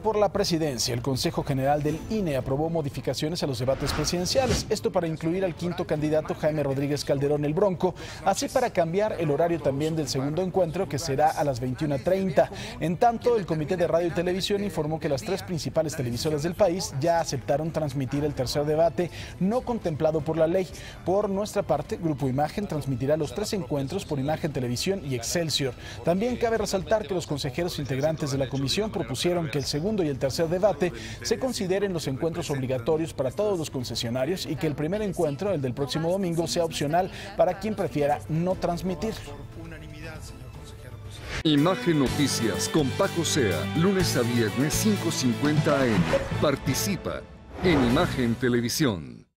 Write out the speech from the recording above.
Por la presidencia, el Consejo General del INE aprobó modificaciones a los debates presidenciales, esto para incluir al quinto candidato Jaime Rodríguez Calderón el Bronco, así para cambiar el horario también del segundo encuentro, que será a las 21:30. En tanto, el Comité de Radio y Televisión informó que las tres principales televisoras del país ya aceptaron transmitir el tercer debate no contemplado por la ley. Por nuestra parte, Grupo Imagen transmitirá los tres encuentros por Imagen Televisión y Excelsior. También cabe resaltar que los consejeros integrantes de la comisión propusieron que el segundo y el tercer debate se consideren los encuentros obligatorios para todos los concesionarios y que el primer encuentro, el del próximo domingo, sea opcional para quien prefiera no transmitir. Imagen Noticias con Paco Sea, lunes a viernes 5:50 AM. Participa en Imagen Televisión.